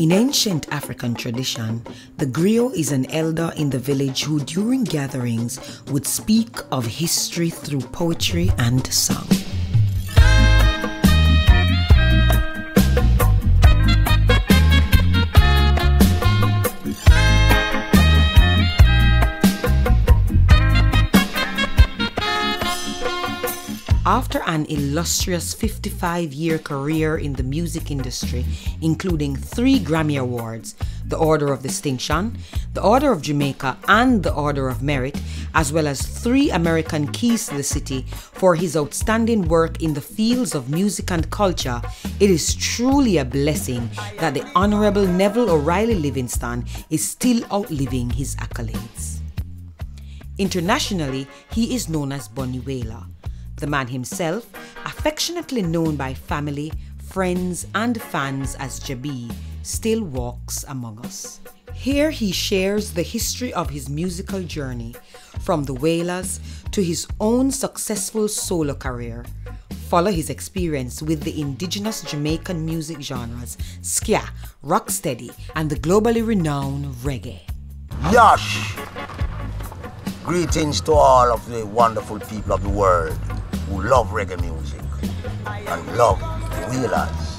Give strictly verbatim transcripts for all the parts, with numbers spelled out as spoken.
In ancient African tradition, the griot is an elder in the village who during gatherings would speak of history through poetry and song. After an illustrious fifty-five-year career in the music industry, including three Grammy Awards, the Order of Distinction, the Order of Jamaica, and the Order of Merit, as well as three American Keys to the City for his outstanding work in the fields of music and culture, it is truly a blessing that the Honorable Neville O'Reilly Livingston is still outliving his accolades. Internationally, he is known as Bunny Wailer. The man himself, affectionately known by family, friends, and fans as Jabi, still walks among us. Here he shares the history of his musical journey, from the Wailers to his own successful solo career. Follow his experience with the indigenous Jamaican music genres, ska, rocksteady, and the globally renowned reggae. Yash! Greetings to all of the wonderful people of the world who love reggae music and love the Wailers,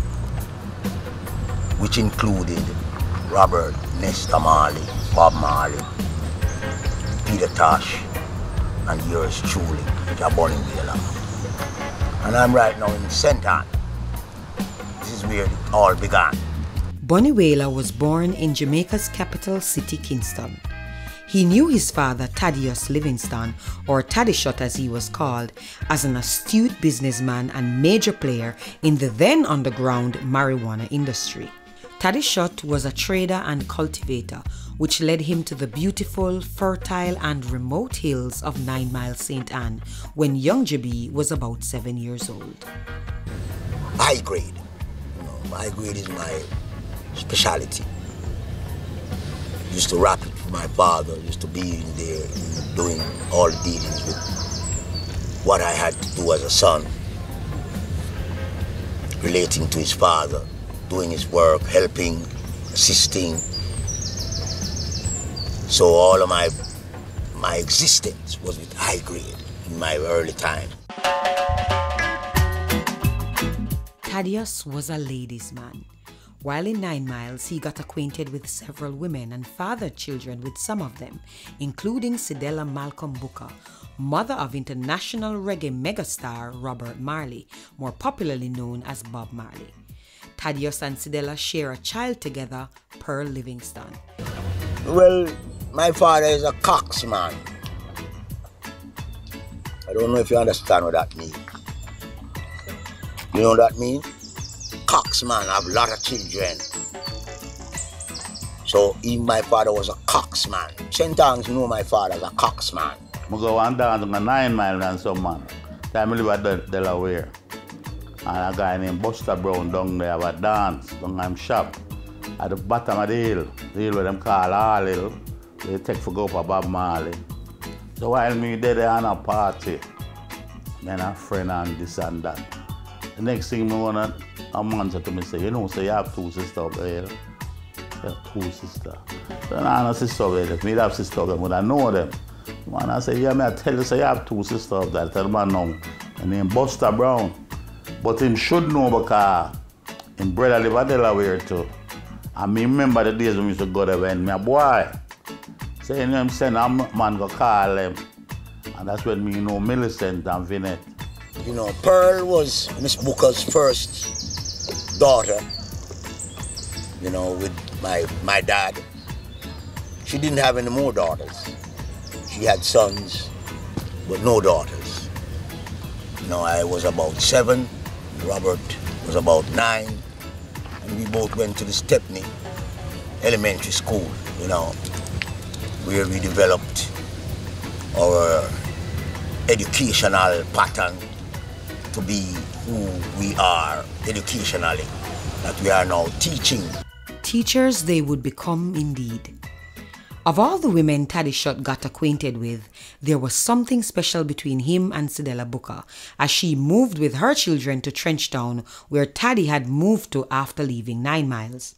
which included Robert Nesta Marley, Bob Marley, Peter Tosh, and yours truly, Bunny Wailer. And I'm right now in Saint Ann. This is where it all began. Bunny Wailer was born in Jamaica's capital city, Kingston. He knew his father, Thaddeus Livingston, or Taddishot as he was called, as an astute businessman and major player in the then underground marijuana industry. Taddishot was a trader and cultivator, which led him to the beautiful, fertile, and remote hills of Nine Mile Saint Ann when young Jabi was about seven years old. High grade. You know, high grade is my specialty. Used to rap it for my father, used to be in there doing all the dealings with what I had to do as a son, relating to his father, doing his work, helping, assisting. So all of my, my existence was with high grade in my early time. Thaddeus was a ladies' man. While in Nine Miles, he got acquainted with several women and fathered children with some of them, including Cedella Malcolm Booker, mother of international reggae megastar Robert Marley, more popularly known as Bob Marley. Thaddeus and Cedella share a child together, Pearl Livingston. Well, my father is a coxman. I don't know if you understand what that means. You know what that means? Coxman have a lot of children. So even my father was a coxman. Saint Anne's know my father as a coxman. I go and dance on a Nine Mile and some man. Time I live at Delaware. And a guy named Buster Brown down there have a dance down in shop at the bottom of the hill. The hill where them call All Hill. They take for go for Bob Marley. So while me there on a party, then a friend and this and that. The next thing I wanna a man said to me, say, you know, so you have two sisters over there. You have two sisters. So I have a sister over there. If me have sisters over there, would I know them? Man, I say, yeah, me I tell you, so you have two sisters over there. I tell the man now, her name Buster Brown. But him should know because his brother live at Delaware too. And me remember the days when we used to go there when me a boy. So you know him saying, a man go call him. And that's when me know Millicent and Vinette. You know, Pearl was Miss Booker's first daughter, you know, with my, my dad. She didn't have any more daughters. She had sons, but no daughters. You know, I was about seven, Robert was about nine, and we both went to the Stepney Elementary School, you know, where we developed our educational pattern to be who we are educationally, that we are now teaching. Teachers they would become indeed. Of all the women Taddishot got acquainted with, there was something special between him and Cedella Booker, as she moved with her children to Trenchtown, where Taddy had moved to after leaving Nine Miles.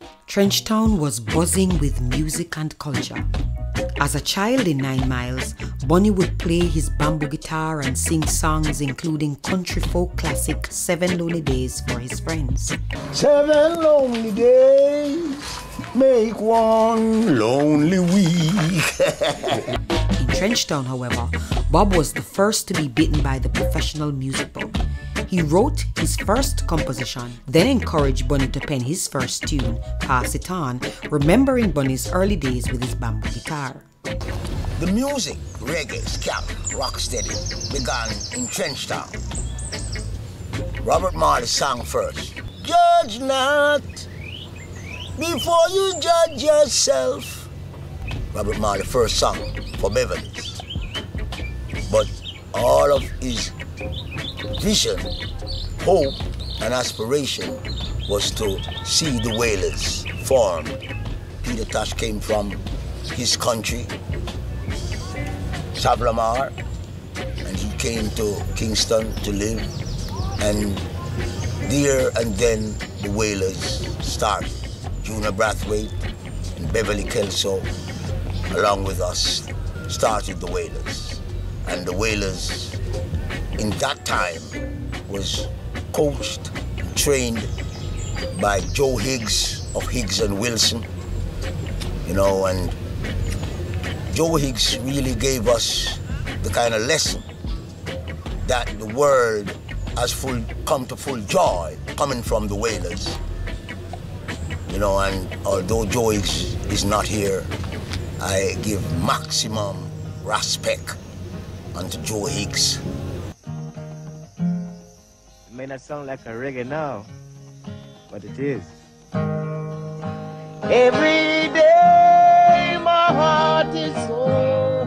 Trenchtown was buzzing with music and culture. As a child in Nine Miles, Bunny would play his bamboo guitar and sing songs including country folk classic Seven Lonely Days for his friends. Seven lonely days make one lonely week. In Trenchtown, however, Bob was the first to be bitten by the professional music bug. He wrote his first composition, then encouraged Bunny to pen his first tune, Pass It On, remembering Bunny's early days with his bamboo guitar. The music, reggae, scat, rocksteady, began in Trenchtown. Robert Marley sang first. Judge not before you judge yourself. Robert Marley first sung for Beverly's. But all of his vision, hope, and aspiration was to see the Wailers form. Peter Tosh came from his country, Savlamar, and he came to Kingston to live. And there and then the Wailers started. Junior Brathwaite and Beverly Kelso, along with us, started the Wailers. And the Wailers, in that time, was coached and trained by Joe Higgs of Higgs and Wilson, you know, and Joe Higgs really gave us the kind of lesson that the world has full, come to full joy coming from the Wailers. You know, and although Joe Higgs is not here, I give maximum respect unto Joe Higgs. It may not sound like a reggae now, but it is. Every day my heart is sore,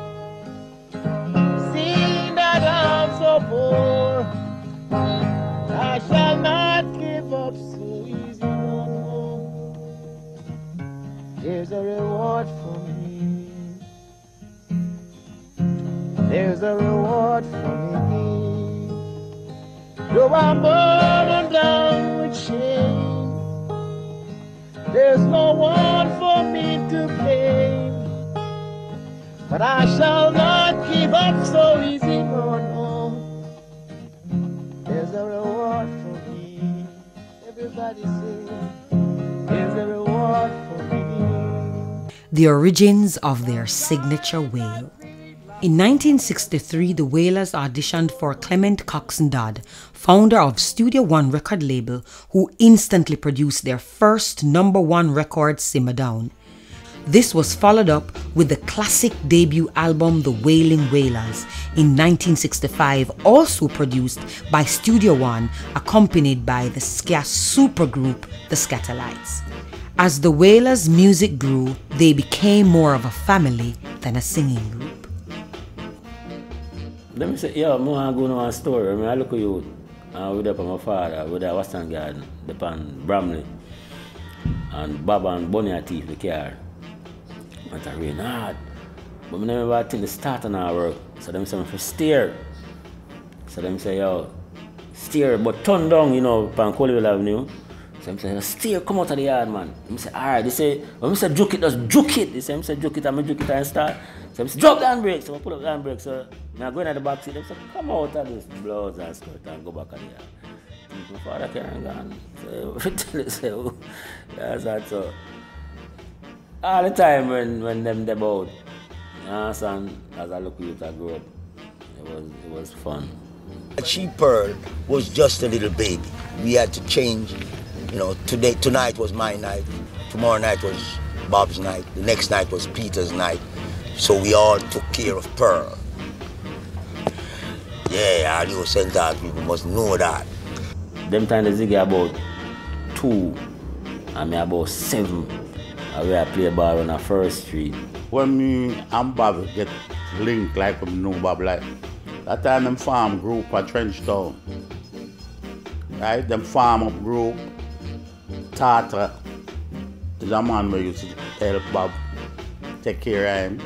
seeing that I'm so poor. I shall not give up so easy no more. There's a reward for me. There's a reward for me. Though I'm burdened down with shame, there's no one for me to blame. But I shall not give up so easy, no, no. There's a reward for me. Everybody say, there's a reward for me. The origins of their signature wail. In nineteen sixty-three, the Wailers auditioned for Clement Coxon Dodd, founder of Studio One record label, who instantly produced their first number one record, Simmer Down. This was followed up with the classic debut album, The Wailing Wailers, in nineteen sixty-five, also produced by Studio One, accompanied by the ska supergroup, The Scatterlights. As the Wailers' music grew, they became more of a family than a singing group. Let me say, yeah, I want to go to one store. I mean, I look at you uh, with up my father, with a Western Garden, the pan Bramley, and Baba and Bunny are thief the car. And I rain hard. But I never think the start on our work. So them say, for steer. So them say, yo, steer, but turn down, you know, pan Colville Avenue. So them say, steer, come out of the yard, man. They say, all right. They say, when I say juke it, just juke it. They say, I say, juke it, I'm going to juke it and start. So I say, drop the handbrake. So I pull up the handbrake. So I'm going at the back seat. They say, come out of this blouse and skirt and go back on the yard. My father can't go. So I say, oh, that's that. So all the time when, when them debut, uh, son, as I look at it, I grew up, it was, it was fun. She Pearl was just a little baby. We had to change. You know, today, tonight was my night. Tomorrow night was Bob's night. The next night was Peter's night. So we all took care of Pearl. Yeah, all you Central people must know that. Them time the Ziggy about two, and me about seven. And we play ball on the first street. When me and Bob get linked like we know Bob like, that time them farm group at Trenchtown. Right? Them farm up group, Tata is a man who used to help Bob take care of him.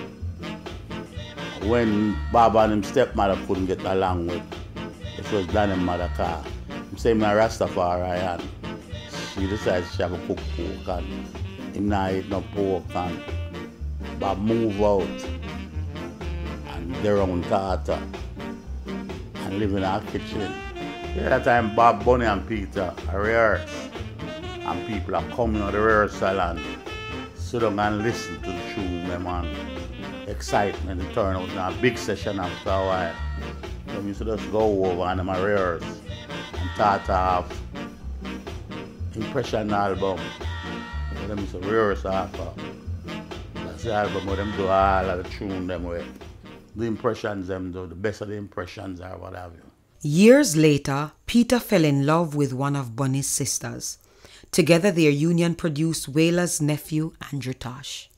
When Bob and his stepmother couldn't get along with, it was Danny mother car. I'm saying my Rastafari and she decides she have a cook pork and him not eat no pork and Bob move out and they're on Tata and live in our kitchen. Yeah, that time Bob, Bunny and Peter are rehearse and people are coming on the rehearsal and sit down and listen to the tune them and excitement and turn out in a big session after a while. So we used to just go over and them rehearse and Tata have impression album. So them used to rehearse after. That's the album where them do all of the tune them with. The impressions them do, the best of the impressions or what have you. Years later, Peter fell in love with one of Bunny's sisters. Together their union produced Wailer's nephew, Andrew Tosh.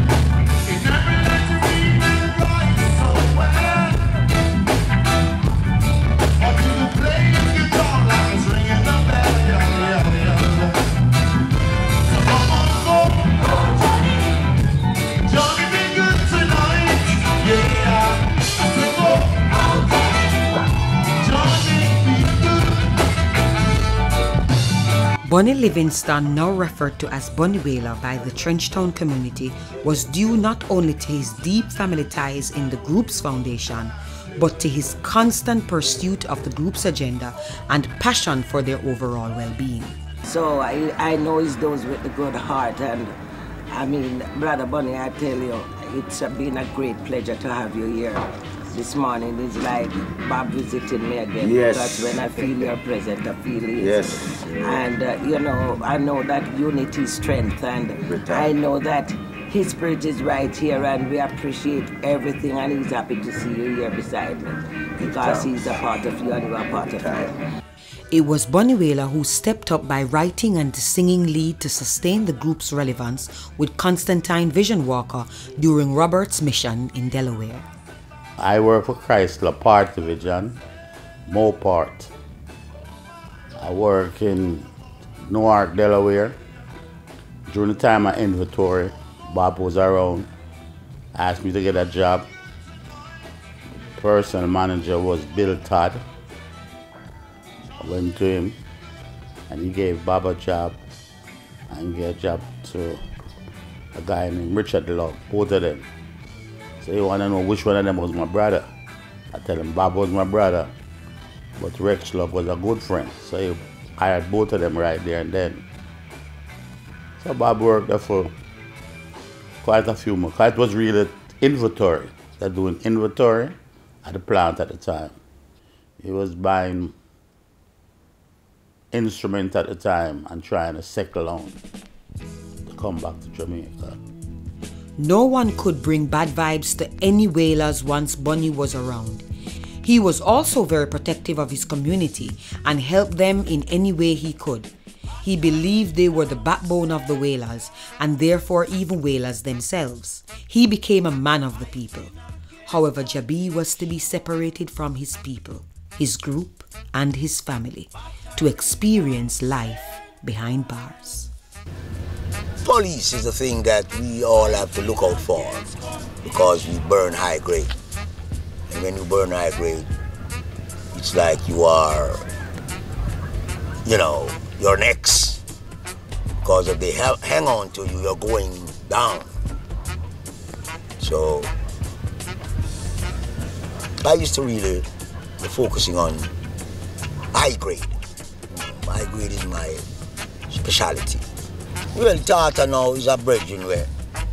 Bunny Livingston, now referred to as Bunny Wailer by the Trenchtown community, was due not only to his deep family ties in the group's foundation, but to his constant pursuit of the group's agenda and passion for their overall well-being. So I, I know it's those with the good heart, and I mean, Brother Bunny, I tell you, it's been a great pleasure to have you here. This morning is like Bob visiting me again. Yes. Because when I feel your presence, I feel his. Yes. And uh, you know, I know that unity is strength, and I know that his spirit is right here, and we appreciate everything, and he's happy to see you here beside me because he's a part of you and you are part of him. It was Bunny Wailer who stepped up by writing and singing lead to sustain the group's relevance with Constantine Vision Walker during Robert's mission in Delaware. I work for Chrysler Part Division, Mopart. I work in Newark, Delaware. During the time of inventory, Bob was around, asked me to get a job. Personal manager was Bill Todd. I went to him and he gave Bob a job and gave a job to a guy named Richard Love, both of them. So he wanted to know which one of them was my brother. I tell him Bob was my brother, but Rex Love was a good friend. So he hired both of them right there and then. So Bob worked there for quite a few months. It was really inventory. They're doing inventory at the plant at the time. He was buying instruments at the time and trying to settle down to come back to Jamaica. No one could bring bad vibes to any Wailers once Bunny was around. He was also very protective of his community and helped them in any way he could. He believed they were the backbone of the Wailers and therefore even Wailers themselves. He became a man of the people. However, Jabi was to be separated from his people, his group and his family to experience life behind bars. Police is the thing that we all have to look out for because we burn high grade. And when you burn high grade, it's like you are, you know, you're next. Because if they ha hang on to you, you're going down. So I used to really be focusing on high grade. High grade is my specialty. Well, Tata now is a brethren where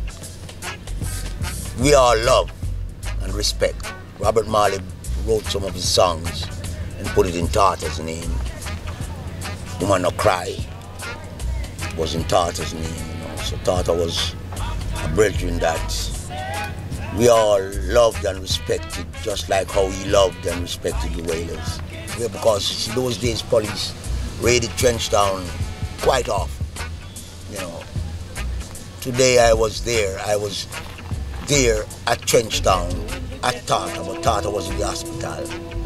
we all love and respect. Robert Marley wrote some of his songs and put it in Tata's name. Woman No Cry was in Tata's name, you know. So Tata was a brethren that we all loved and respected, just like how he loved and respected the Wailers. Yeah, because in those days, police raided Trenchtown quite often. You know, today I was there. I was there at Trenchtown, at Tata, but Tata was in the hospital.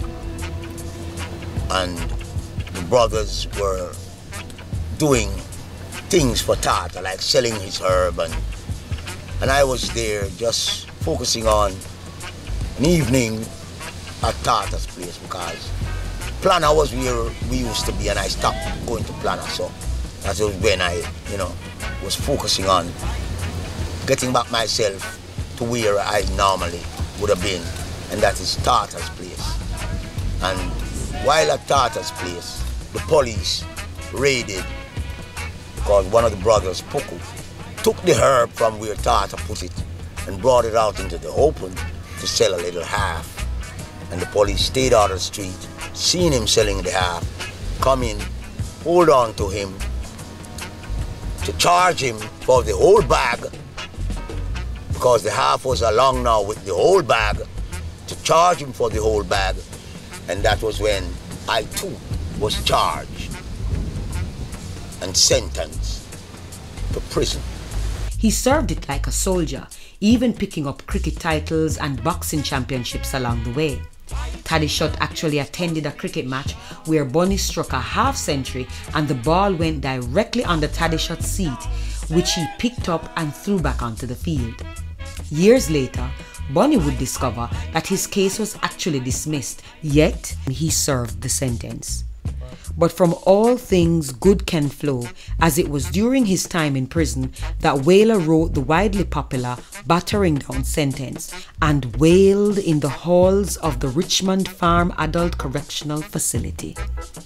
And the brothers were doing things for Tata, like selling his herb. And, and I was there just focusing on an evening at Tata's place because Planner was where we used to be and I stopped going to Planner. So That was when I, you know, was focusing on getting back myself to where I normally would have been, and that is Tata's place. And while at Tata's place, the police raided, because one of the brothers, Puku, took the herb from where Tata put it and brought it out into the open to sell a little half. And the police stayed out of the street, seen him selling the half, come in, hold on to him, to charge him for the whole bag, because the half was along now with the whole bag, to charge him for the whole bag. And that was when I too was charged and sentenced to prison. He served it like a soldier, even picking up cricket titles and boxing championships along the way. Taddishot actually attended a cricket match where Bunny struck a half century and the ball went directly under Taddishot's seat, which he picked up and threw back onto the field. Years later, Bunny would discover that his case was actually dismissed, yet he served the sentence. But from all things good can flow, as it was during his time in prison that Wailer wrote the widely popular Battering Down sentence and wailed in the halls of the Richmond Farm Adult Correctional Facility.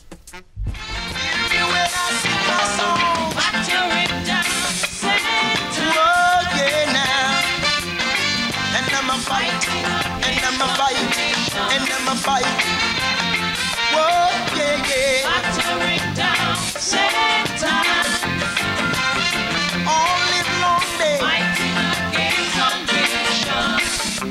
Battering down, Satan. All live long day, fighting against conviction.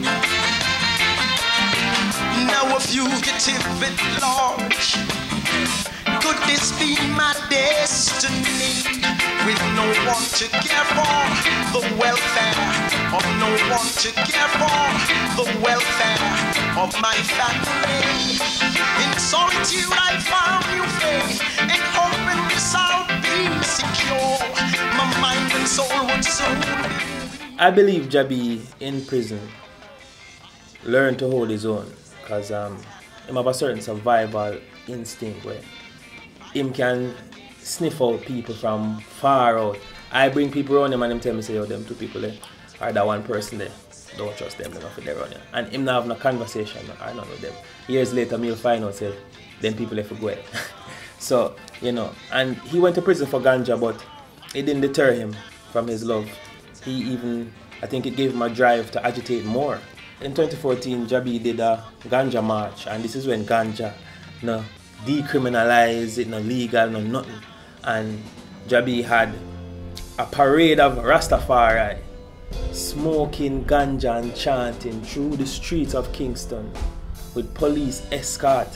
Now a fugitive at large. Could this be my destiny? With no one to care for the welfare of no one to care for the welfare of my family. In solitude I found new faith and hope, and without being secure, my mind and soul would soon be. I believe Jabi in prison learned to hold his own, because um, he have a certain survival instinct where him can sniff out people from far out. I bring people around him and him tell me, say, oh, them two people there, or that one person there, don't trust them, they're not for there around him. And him not have no conversation, I don't know them. Years later, me'll find out, say, them people left for go ahead. So, you know, and he went to prison for ganja, but it didn't deter him from his love. He even, I think it gave him a drive to agitate more. In twenty fourteen, Jabi did a ganja march, and this is when ganja, no, decriminalize it, no legal, no nothing. And Jabi had a parade of Rastafari smoking ganja and chanting through the streets of Kingston with police escort.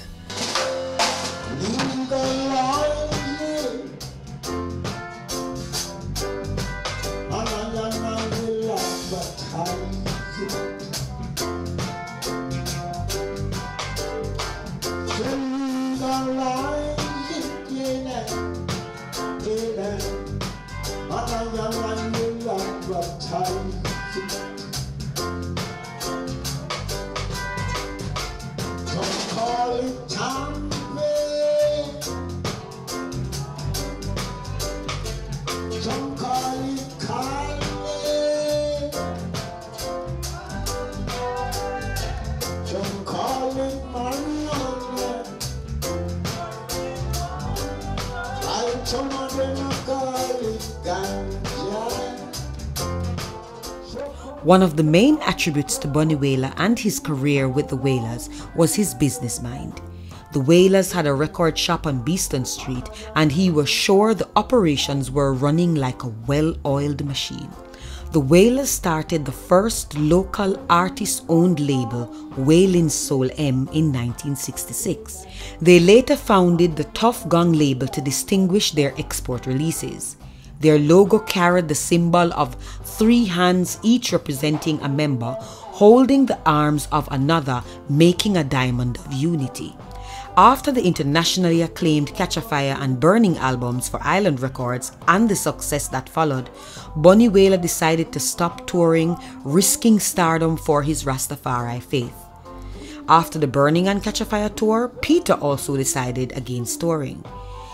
One of the main attributes to Bunny Wailer and his career with the Wailers was his business mind. The Wailers had a record shop on Beeston Street, and he was sure the operations were running like a well-oiled machine. The Wailers started the first local artist-owned label, Wailing Soul M, in nineteen sixty-six. They later founded the Tough Gong label to distinguish their export releases. Their logo carried the symbol of three hands, each representing a member, holding the arms of another, making a diamond of unity. After the internationally acclaimed Catch a Fire and Burning albums for Island Records and the success that followed, Bunny Wailer decided to stop touring, risking stardom for his Rastafari faith. After the Burning and Catch a Fire tour, Peter also decided against touring.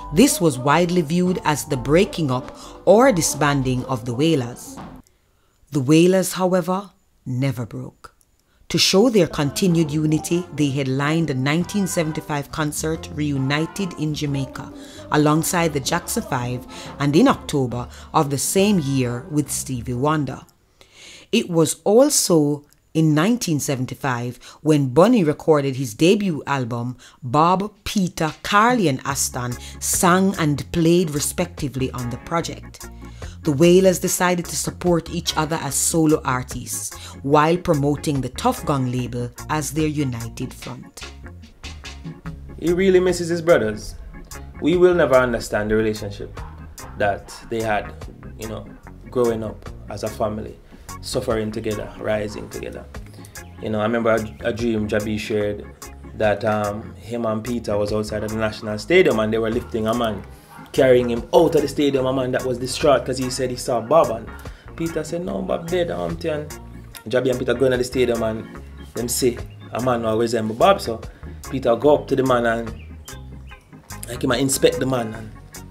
This was widely viewed as the breaking up or disbanding of the Wailers. The Wailers, however, never broke. To show their continued unity, they headlined a nineteen seventy-five concert reunited in Jamaica alongside the Jackson Five, and in October of the same year with Stevie Wonder. It was also in nineteen seventy-five when Bunny recorded his debut album. Bob, Peter, Carly and Aston sang and played respectively on the project. The Wailers decided to support each other as solo artists while promoting the Tough Gong label as their united front. He really misses his brothers. We will never understand the relationship that they had, you know, growing up as a family, suffering together, rising together. You know, I remember a, a dream Jabi shared that um, him and Peter was outside of the National Stadium and they were lifting a man, carrying him out of the stadium, a man that was distraught because he said he saw Bob, and Peter said, no, Bob dead, auntie. And Jabi and Peter going to the stadium and them say a man who resemble Bob. So Peter go up to the man and like him inspect the man, and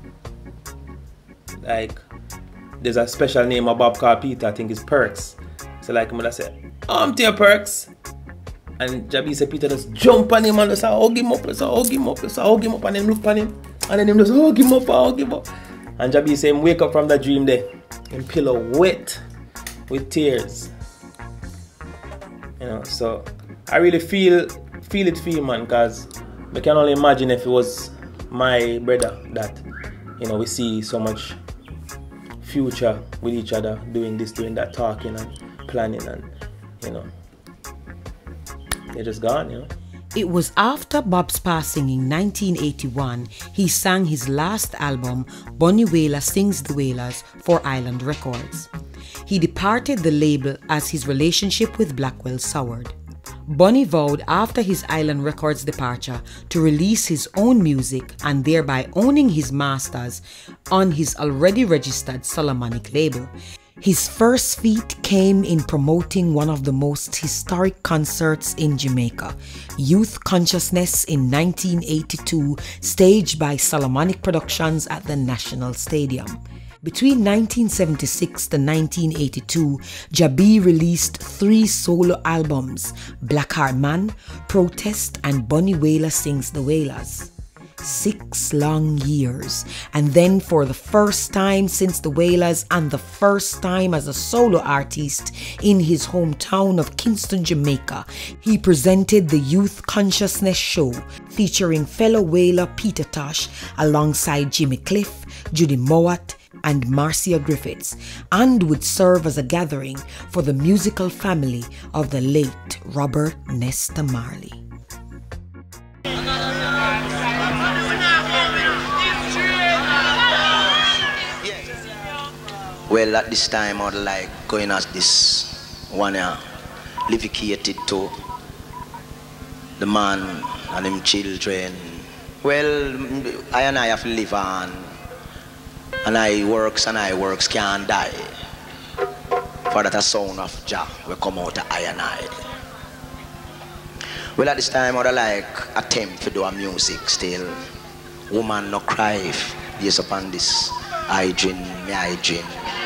like there's a special name of Bob called Peter, I think it's Perks. So like him would say, auntie Perks. And Jabi said Peter just jump on him and just hug him up, just hug him up, just hug him up, and then look on him. And then him just hug him up, hug him up. And Jabi said him wake up from that dream there, him pillow wet with tears. You know, so I really feel feel it for him, man, because I can only imagine if it was my brother that, you know, we see so much future with each other, doing this, doing that, talking and planning, and, you know, they're just gone, you know. It was after Bob's passing in nineteen eighty-one, he sang his last album, Bunny Wailer Sings the Wailers, for Island Records. He departed the label as his relationship with Blackwell soured. Bunny vowed after his Island Records departure to release his own music and thereby owning his masters on his already registered Solomonic label. His first feat came in promoting one of the most historic concerts in Jamaica, Youth Consciousness in nineteen eighty-two, staged by Solomonic Productions at the National Stadium. Between nineteen seventy-six to nineteen eighty-two, Jabi released three solo albums, Blackheart Man, Protest and Bunny Wailer Sings the Wailers. Six long years, and then for the first time since the Wailers and the first time as a solo artist in his hometown of Kingston, Jamaica, he presented the Youth Consciousness Show featuring fellow Wailer Peter Tosh alongside Jimmy Cliff, Judy Mowat and Marcia Griffiths, and would serve as a gathering for the musical family of the late Robert Nesta Marley. Well, at this time, I'd like going as this one here, dedicated to the man and them children. Well, I and I have to live on, and I works and I works can't die. For that a sound of Jah will come out of I and I. Well, at this time, I'd like attempt to do a music still. Woman no cry, yes upon this. I dream, me I dream.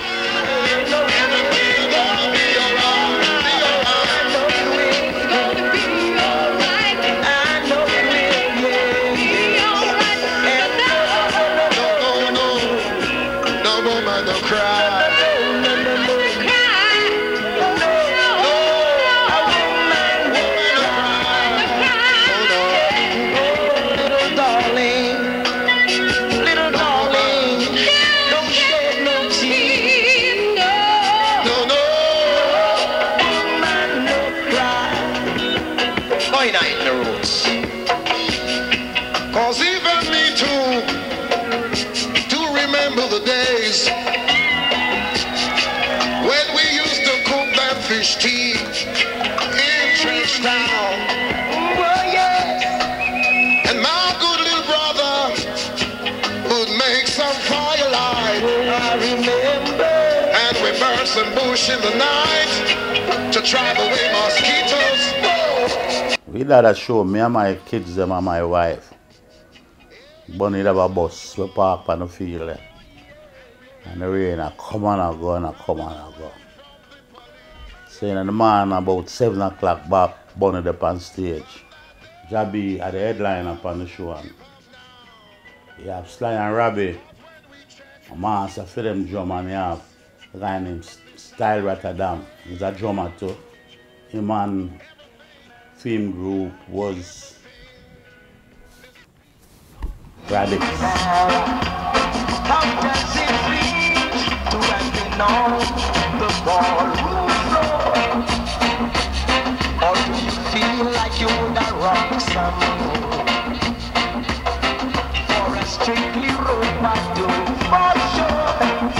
Tea in Trench Town. Oh, yeah. And my good little brother would make some firelight. I remember. And we burn some bush in the night to drive away mosquitoes. We did a show, me and my kids them and my wife. Bunny have a bus, we park on the field there. And the rain a come on and go and a come on and go. So in the morning about seven o'clock back, Bunny up on stage. Jabby at the headline up on the show. And you have Sly and Robbie. A master for them drum, and you have a guy named Style Rotterdam. He's a drummer too. Him and film group was Radic. How does it reach to have been on the ballroom floor? Or do you feel like you would have rocked some for a strictly robot do for sure?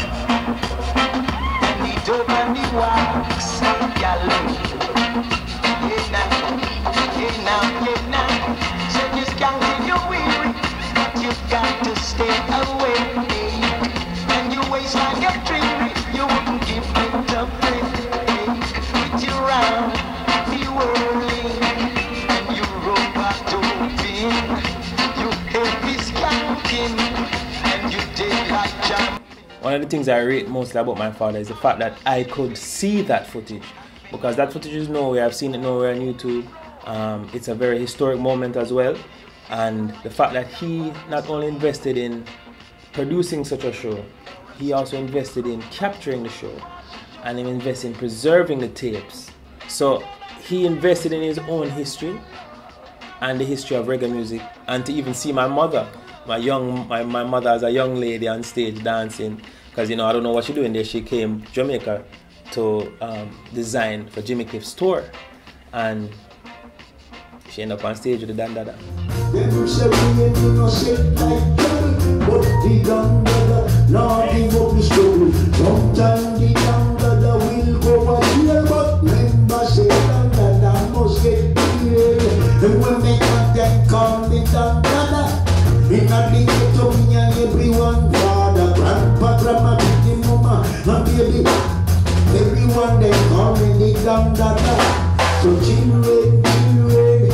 And the dope and the wax, yellow. Yeah now, yeah now, yeah now. So you can't get your weary, but you've got to stay away. And you waste like a dream, you wouldn't give it a break. With you round the whirling, and you robot doping, you heavy skanking, and you take like jump. One of the things I rate most about my father is the fact that I could see that footage, because that footage is nowhere. I've seen it nowhere on YouTube. Um, it's a very historic moment as well, and the fact that he not only invested in producing such a show, he also invested in capturing the show, and he invested in preserving the tapes. So he invested in his own history and the history of reggae music, and to even see my mother, my young, my, my mother as a young lady on stage dancing, because you know I don't know what she's doing there. She came to Jamaica to um, design for Jimmy Cliff's tour, and she ended up on stage with the dandada. Them say we ain't innocent like trouble, but the dandada now give up the struggle. Sometimes the dandada will go a jail, but remember say dandada must get killed. And when they cut them call me dandada, in a link to me and everyone, father, grandpa, grandma, big mama, and baby, everyone they call me the dandada. So children, children,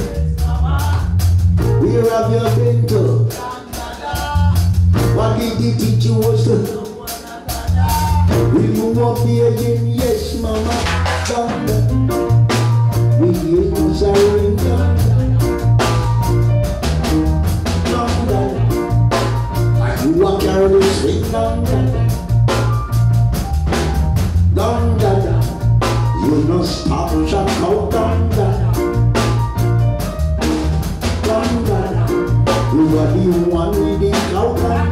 where have you been to? What did the teacher was to? Will you walk me again? Yes, mama. Danda. We hear the siren. Danda. Are you walk carry the swing? Danda. Danda. You no stop and shout out. Danda. You are the one with the cow.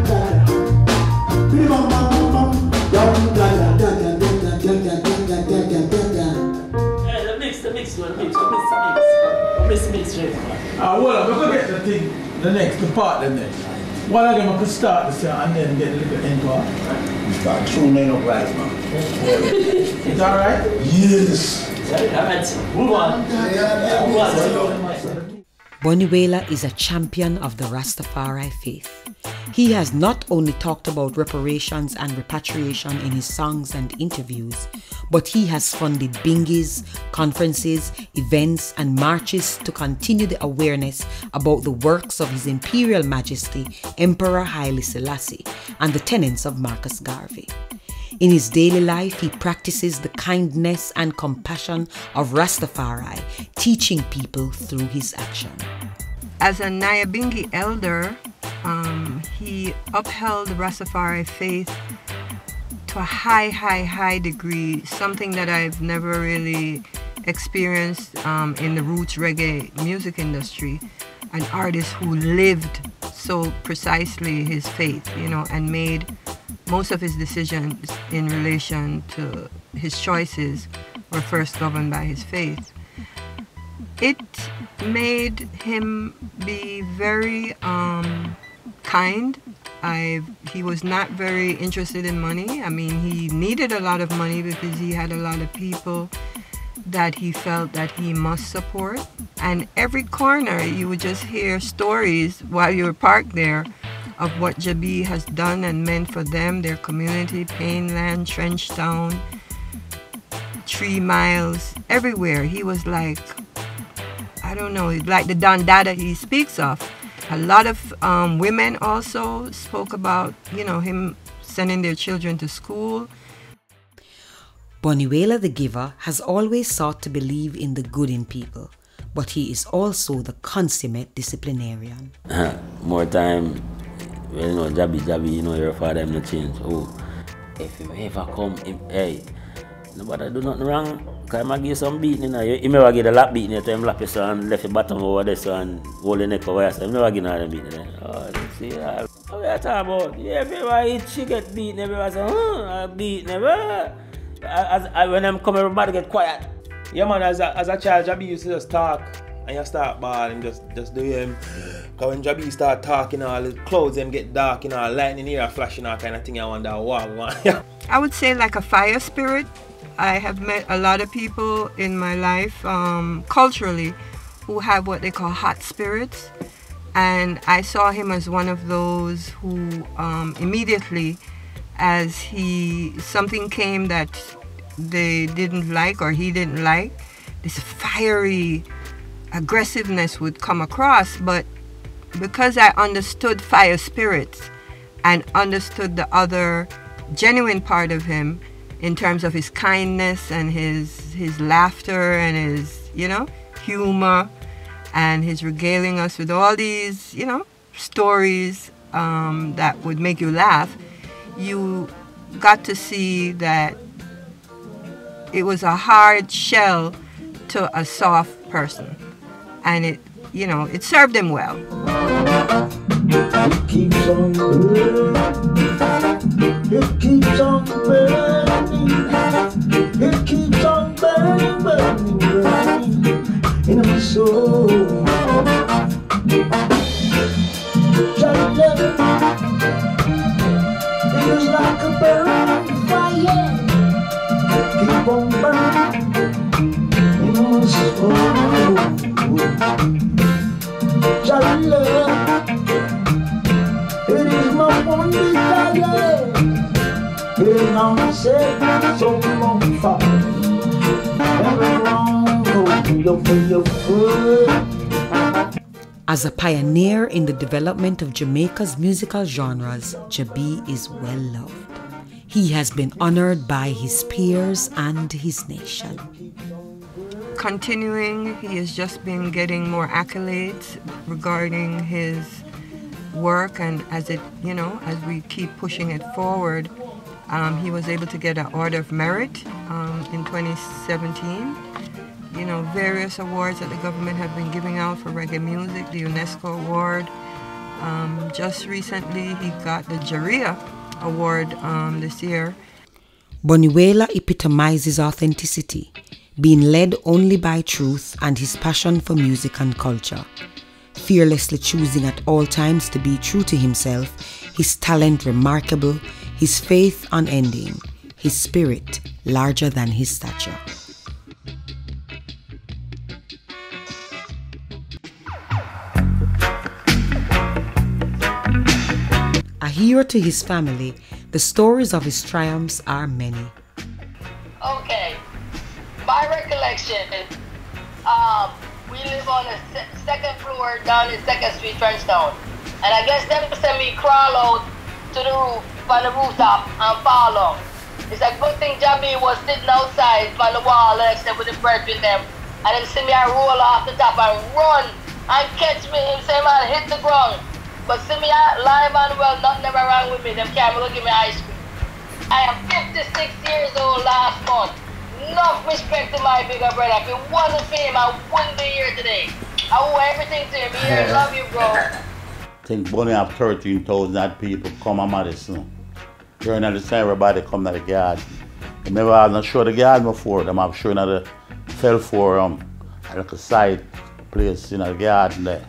Hey, the mix, the mix, the mix, the mix, the mix, the mix, mix, Ah, well, we're gonna get the thing, the next, the part, the next. One of them I could start this and then get a little end part. You start tuning up right now. Is that right? Yes. Alright, move on. Move on. Bunny Wailer is a champion of the Rastafari faith. He has not only talked about reparations and repatriation in his songs and interviews, but he has funded bingies, conferences, events, and marches to continue the awareness about the works of His Imperial Majesty Emperor Haile Selassie and the tenets of Marcus Garvey. In his daily life, he practices the kindness and compassion of Rastafari, teaching people through his action. As a Nyabingi elder, um, he upheld the Rastafari faith to a high, high, high degree, something that I've never really experienced um, in the roots reggae music industry. An artist who lived so precisely his faith, you know, and made most of his decisions in relation to his choices were first governed by his faith. It made him be very um, kind. I've, he was not very interested in money. I mean, he needed a lot of money because he had a lot of people that he felt that he must support. And every corner you would just hear stories while you were parked there of what Jabi has done and meant for them, their community, Painland, Trenchtown, Three Miles, everywhere. He was like, I don't know, like the Don Dada he speaks of. A lot of um, women also spoke about, you know, him sending their children to school. Bunny Wailer the Giver has always sought to believe in the good in people, but he is also the consummate disciplinarian. More time, well, you know, jabby, jabby, you know, your father him not change. Oh, if him ever come, him, hey, nobody do nothing wrong. Cause I might give you some beating, you know. You never get a lap beating, you tell him lap you so and left your bottom over there so and hold your neck over there. So you never get another beating. Eh? Oh, you see, uh, what are you talking about? Yeah, everybody eat, she get beaten, everybody say, huh, I beat never. As, as, when I'm coming, everybody get quiet. Yeah, man, as a, as a child, Jabby used to just talk and you start balling, just, just do him. Because when Jabby start talking, all the clouds them get dark, you know, lightning here flashing, all kind of thing. I wonder, wow, man. I would say like a fire spirit. I have met a lot of people in my life, um, culturally, who have what they call hot spirits. And I saw him as one of those who um, immediately, as he, something came that they didn't like or he didn't like, this fiery aggressiveness would come across. But because I understood fire spirits and understood the other genuine part of him in terms of his kindness and his his laughter and his, you know, humor, and his regaling us with all these, you know, stories um, that would make you laugh, you got to see that it was a hard shell to a soft person. And it, you know, it served him well. It keeps on burning. It keeps on burning. It keeps on burning, burning, burning in my soul. Just love it is like a burning fire. Keep on burning in my soul. Just love, it is my one desire. It is not set so long far. Never wrong, go for your foot. As a pioneer in the development of Jamaica's musical genres, Jabi is well loved. He has been honored by his peers and his nation. Continuing, he has just been getting more accolades regarding his work, and as it, you know, as we keep pushing it forward, um, he was able to get an Order of Merit um, in twenty seventeen. You know, various awards that the government have been giving out for reggae music, the UNESCO award. Um, just recently, he got the Jaria award um, this year. Bunny Wailer epitomizes authenticity, being led only by truth and his passion for music and culture. Fearlessly choosing at all times to be true to himself, his talent remarkable, his faith unending, his spirit larger than his stature. A hero to his family, the stories of his triumphs are many. Okay, my recollection, um, we live on the se second floor down in second Street, Trenchtown. And I guess them send me crawl out to the roof, on the rooftop, and fall off. It's a good thing Jabi was sitting outside on the wall next to with the bread with them. And then see me I roll off the top and run and catch me. Him say, man, hit the ground. But see me I live and well, nothing never wrong with me. Them can't give me ice cream. I am fifty-six years old last month. Enough respect to my bigger brother. If it wasn't for him, I wouldn't be here today. I owe everything to him. Here, love you, bro. I think Bunny have thirteen thousand people come to Madison. During the time, everybody come to the garden. They never had not show the garden before. Them have shown at the Fell Forum, like a side place in the garden there.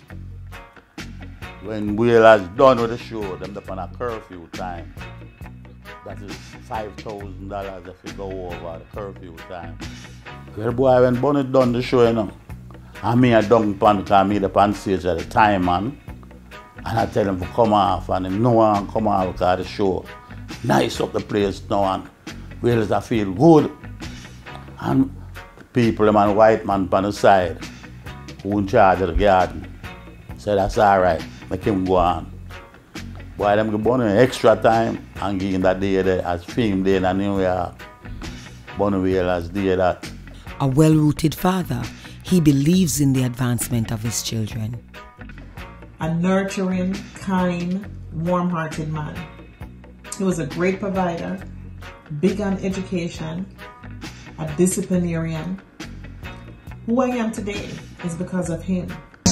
When Wailer's done with the show, them up on a curfew time. That is five thousand dollars if you go over the curfew time. Well, boy, when Bunny done the show, you know, and me a dung pan because me up on stage at the time, man. And I tell him to come off, and him no one come off because the show nice up the place now, and Wailer's I feel good. And people, them and white man on the side, who in charge of the garden, So that's all right, make him go on. Boy, them give Bunny extra time and give him that day there as film day in New York. Bunny Wailer's day that. A well-rooted father, he believes in the advancement of his children. A nurturing, kind, warm-hearted man. He was a great provider, big on education, a disciplinarian. Who I am today is because of him.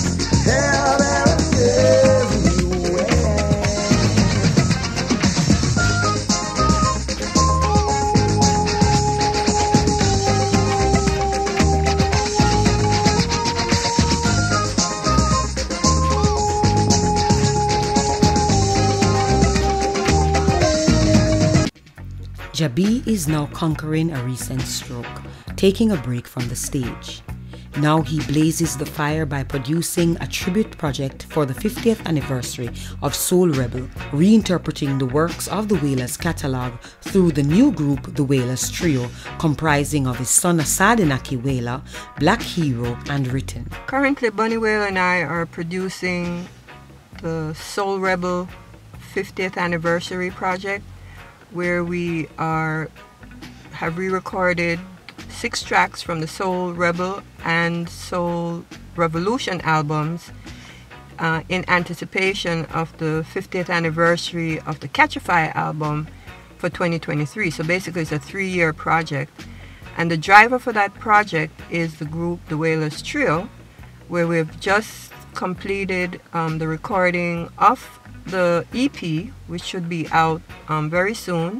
Jabi is now conquering a recent stroke, taking a break from the stage. Now he blazes the fire by producing a tribute project for the fiftieth anniversary of Soul Rebel, reinterpreting the works of the Wailers catalogue through the new group, the Wailers Trio, comprising of his son Asadinaki Wailer, Black Hero, and Written. Currently, Bunny Wailer and I are producing the Soul Rebel fiftieth anniversary project, where we are have re-recorded six tracks from the Soul Rebel and Soul Revolution albums uh, in anticipation of the fiftieth anniversary of the Catchify album for twenty twenty-three. So basically it's a three-year project. And the driver for that project is the group, the Wailers Trio, where we've just completed um, the recording of the E P, which should be out um, very soon,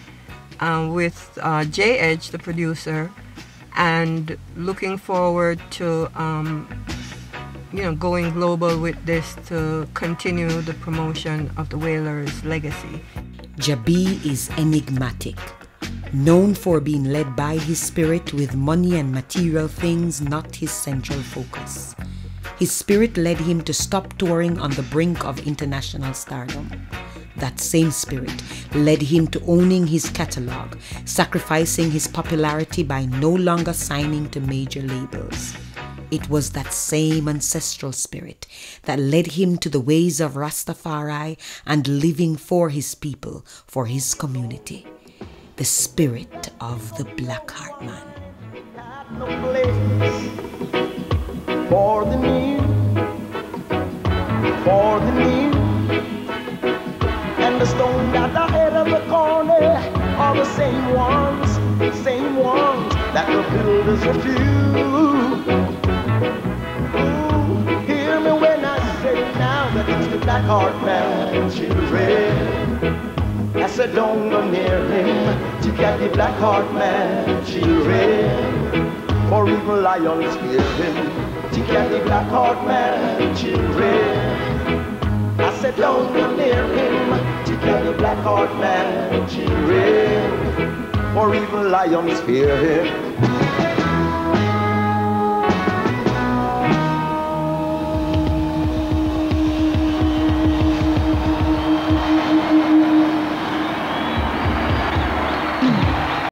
um, with uh, J Edge, the producer, and looking forward to um, you know, going global with this to continue the promotion of the Wailers' legacy. Jabi is enigmatic, known for being led by his spirit with money and material things not his central focus. His spirit led him to stop touring on the brink of international stardom. That same spirit led him to owning his catalog, sacrificing his popularity by no longer signing to major labels. It was that same ancestral spirit that led him to the ways of Rastafari and living for his people, for his community. The spirit of the Blackheart Man. No place for the new, for the new, and the stone at the head of the corner are the same ones, same ones that the builders refuse. Ooh, hear me when I say now that it's the Blackheart Man children. I said don't go near him, to get the Blackheart Man children, for even lions fear him. To get the Blackheart Man children. I said don't go near him, to get the Blackheart Man children, for even lions fear him.